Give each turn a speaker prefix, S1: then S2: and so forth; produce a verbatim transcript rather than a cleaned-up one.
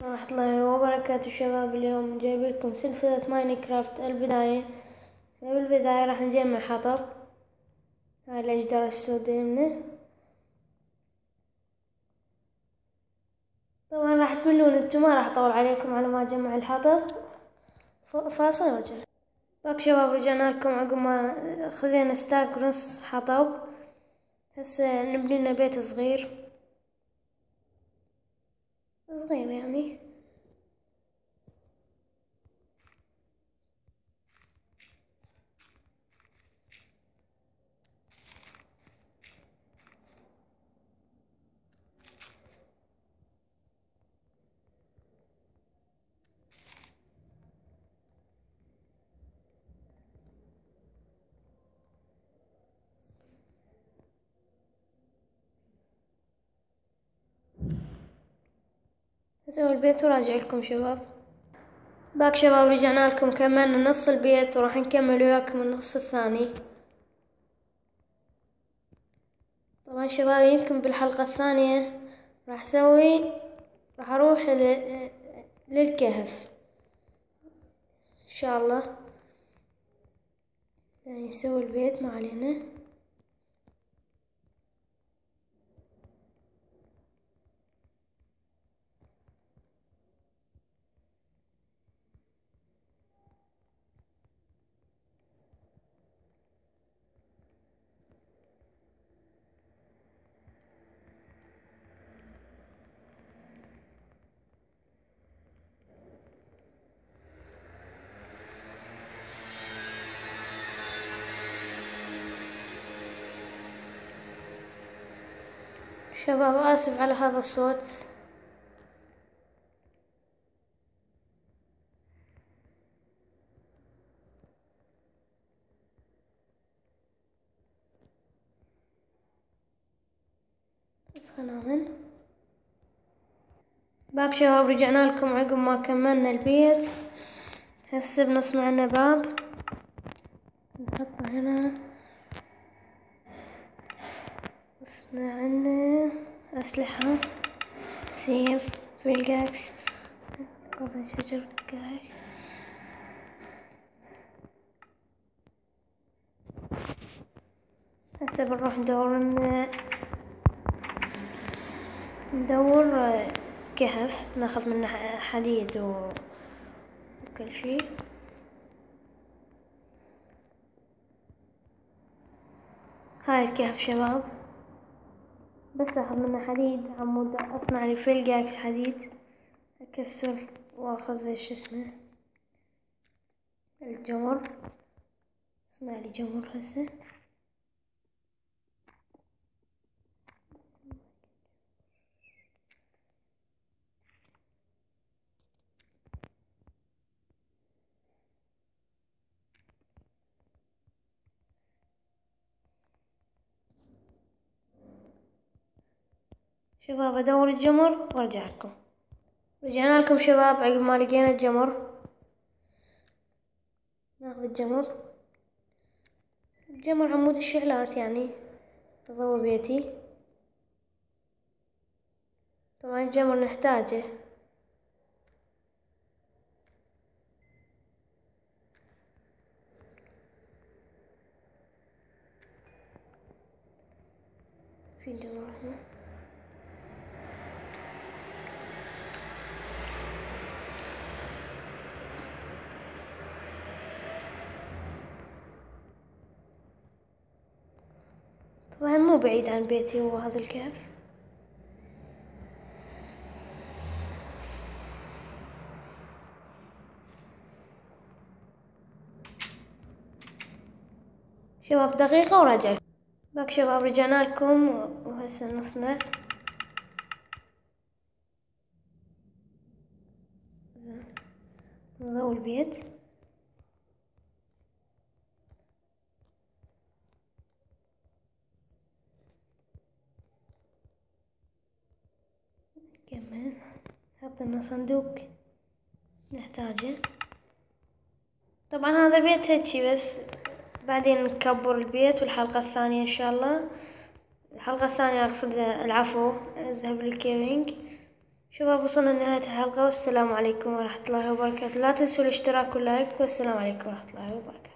S1: ورحمة الله وبركاته شباب. اليوم جايب لكم سلسلة ماينكرافت البداية. بالبداية راح نجمع حطب، هاي الأشجار السوداء منه. طبعا راح تملون انتو، ما راح اطول عليكم على ما اجمع الحطب. فاصل ورجع. باك شباب، رجعنا لكم عقب ما خذينا ستاك ونص حطب. هسه نبني لنا بيت صغير صغير يعني. اسوي البيت وراجع لكم شباب. باك شباب، رجعنا لكم كملنا نص البيت وراح نكمل وياكم النص الثاني. طبعا شباب، يمكن بالحلقة الثانية راح اسوي راح اروح للكهف ان شاء الله. يعني نسوي البيت، ما علينا. شباب آسف على هذا الصوت. اسخن باك شباب، رجعنا لكم عقب ما كملنا البيت. هسه بنصنع لنا باب، نحطه هنا. نصنع لنا أسلحة، سيف، بيلجاكس، قطع شجر كاي. هسه بنروح ندور لنا ندور كهف، ناخذ منه حديد وكل شي. هاي الكهف شباب، بس اخذ منه حديد عمود، اصنع لي فيلجاكس حديد، اكسر واخذ شو اسمه الجمر. اصنع لي جمر هسه. شباب ادور الجمر وارجع لكم. رجعنا لكم شباب عقب ما لقينا الجمر. ناخذ الجمر. الجمر عمود الشعلات يعني، تضوي بيتي. طبعا الجمر نحتاجه. في جمر هنا. طبعا مو بعيد عن بيتي هو هذا الكهف. شباب دقيقة وراجع. باك شباب، رجعنا لكم وهسه نصنع نضوي البيت. كمان نحط لنا صندوق نحتاجه. طبعا هذا بيت هيجي بس، بعدين نكبر البيت والحلقة الثانية ان شاء الله. الحلقة الثانية اقصد العفو، اذهب للكيفينج شباب وصلنا لنهاية الحلقة، والسلام عليكم ورحمة الله وبركاته. لا تنسوا الاشتراك واللايك، والسلام عليكم ورحمة الله وبركاته.